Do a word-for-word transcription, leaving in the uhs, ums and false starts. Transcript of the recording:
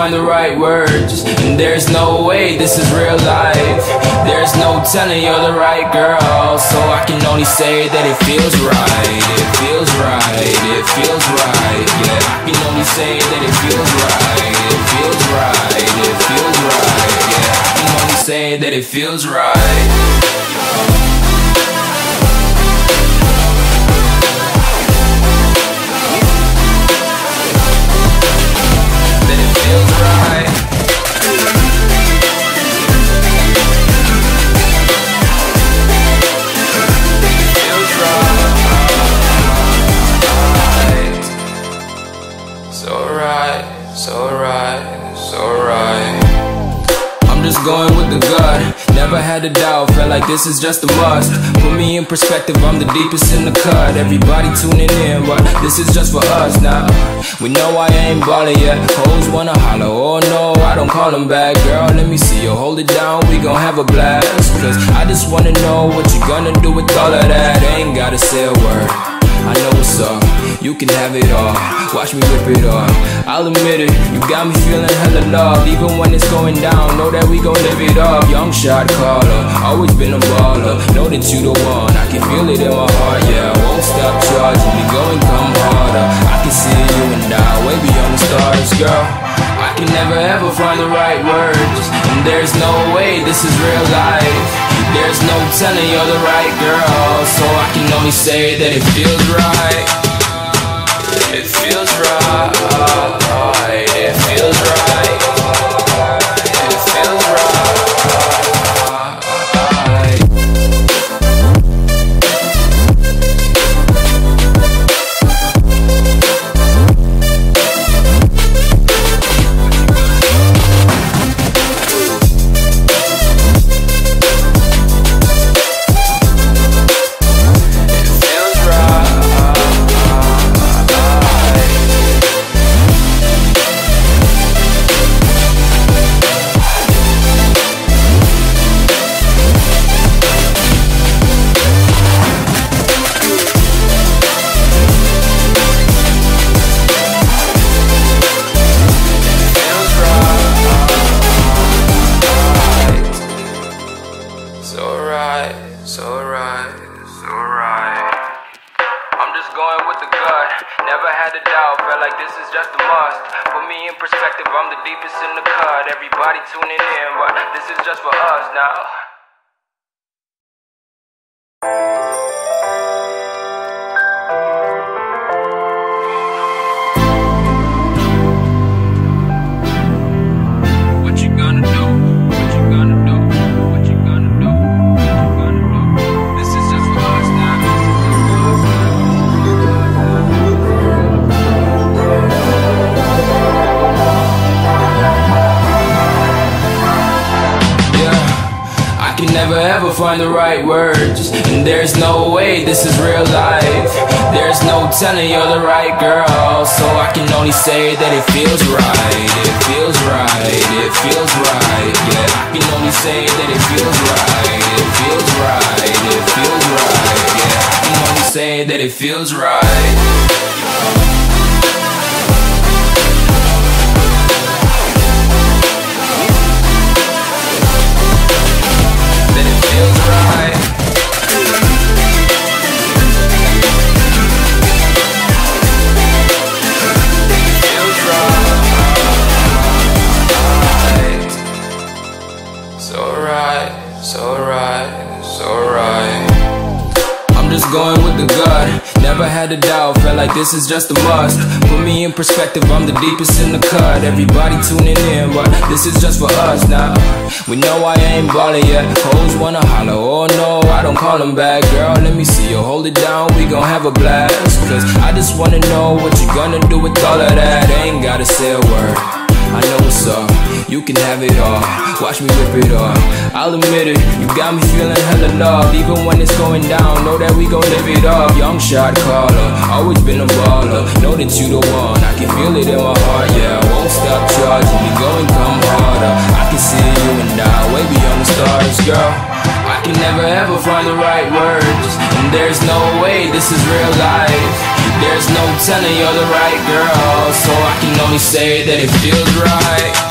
find the right words, and there's no way this is real life. There's no telling you're the right girl, so I can only say that it feels right. It feels right, it feels right, yeah. I can only say that it feels right. It feels right, it feels right, yeah. I can only say that it feels right. Going with the gut, never had a doubt, felt like this is just a must. Put me in perspective, I'm the deepest in the cut. Everybody tuning in, but this is just for us now. We know I ain't ballin' yet, hoes wanna holler, oh no, I don't call them back. Girl, let me see you hold it down, we gon' have a blast. Cause I just wanna know what you gonna do with all of that. Ain't gotta say a word, I know what's up, you can have it all. Watch me rip it off, I'll admit it, you got me feeling hella love. Even when it's going down, know that we gon' live it up. Young shot caller, always been a baller. Know that you the one, I can feel it in my heart, yeah. I won't stop charging me, go and come harder. I can see you and I, way beyond the stars, girl. I can never ever find the right words, and there's no way this is real life. There's no telling you're the right girl, so I can only say that it feels right. It feels right, it feels right, it feels right. Find the right words, and there's no way this is real life. There's no telling you're the right girl, so I can only say that it feels right. It feels right, it feels right, yeah. I can only say that it feels right. It feels right, it feels right, yeah. I can only say that it feels right. Going with the gut, never had a doubt, felt like this is just a must. Put me in perspective, I'm the deepest in the cut. Everybody tuning in, but this is just for us now. We know I ain't ballin' yet, hoes wanna holler, oh no, I don't call them back. Girl, let me see you hold it down, we gon' have a blast. Cause I just wanna know what you gonna do with all of that. Ain't gotta say a word, I know what's up, you can have it all. Watch me rip it off, I'll admit it, you got me feeling hella love. Even when it's going down, know that we gon' live it up. Young shot caller, always been a baller. Know that you the one, I can feel it in my heart, yeah. I won't stop charging me, go and come harder. I can see you and I, way beyond the stars, girl. I can never ever find the right words, and there's no way this is real life. There's no telling you're the right girl, so I can only say that it feels right.